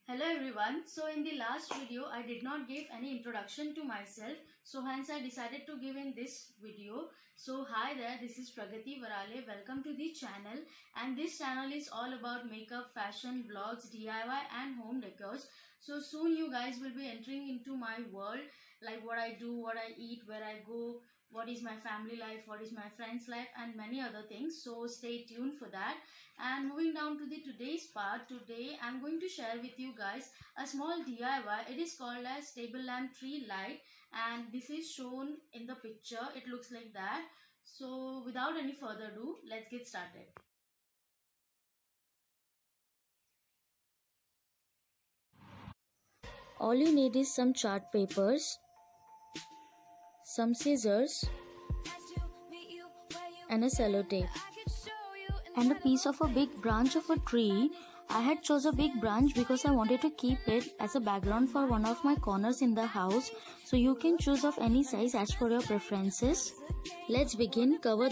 Hello everyone. So in the last video I did not give any introduction to myself, so hence I decided to give in this video. So hi there, this is Pragati Varale. Welcome to the channel, and this channel is all about makeup, fashion, vlogs, DIY and home decors. So soon you guys will be entering into my world, like what I do, what I eat, where I go, what is my family life, what is my friends life, and many other things. So stay tuned for that. And moving down to the today's part, today I'm going to share with you guys a small DIY. It is called as table lamp tree light, and this is shown in the picture. It looks like that. So without any further ado, let's get started. All you need is some chart papers, some scissors, and a sellotape, and a piece of a big branch of a tree. I had chose a big branch because I wanted to keep it as a background for one of my corners in the house. So you can choose of any size as per your preferences. Let's begin. Cover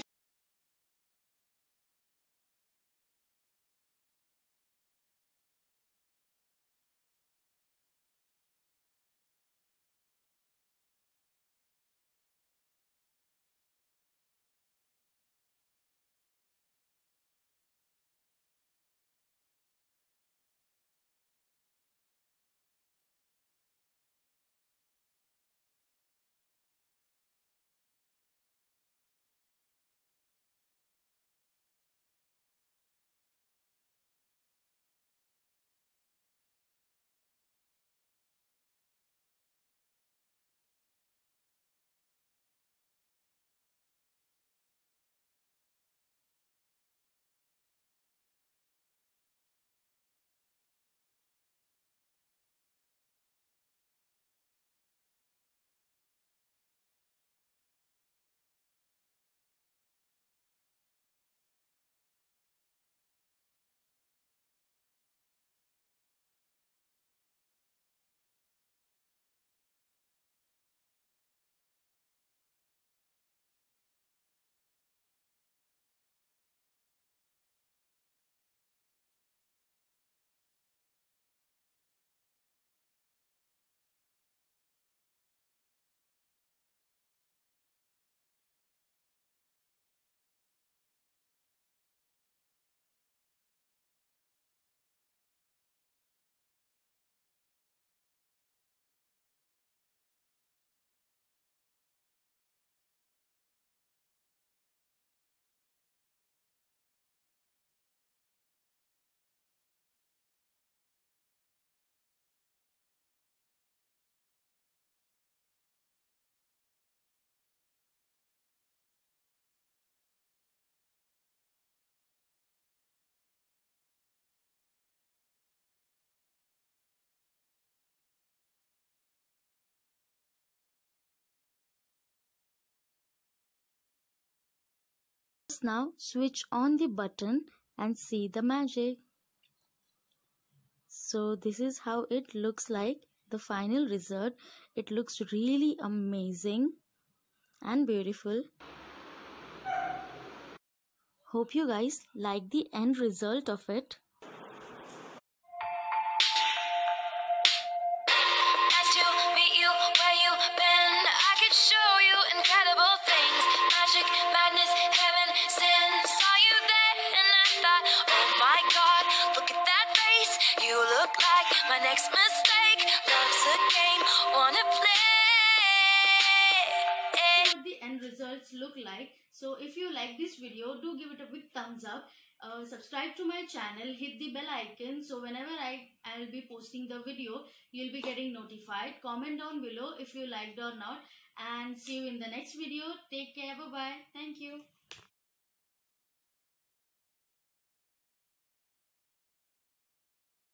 now, switch on the button and see the magic. So this is how it looks like, the final result. It looks really amazing and beautiful. Hope you guys like the end result of it. Nice to meet you where you been. I could show you incredible things. Magic, madness, heaven, sin. Saw you there and I thought, oh my god, look at that face. You look like my next mistake. Love's a game, wanna play. What the end results look like. So if you like this video, do give it a big thumbs up. Subscribe to my channel, hit the bell icon, so whenever I'll be posting the video, you'll be getting notified. Comment down below if you liked or not, and see you in the next video. Take care. Bye bye. Thank you.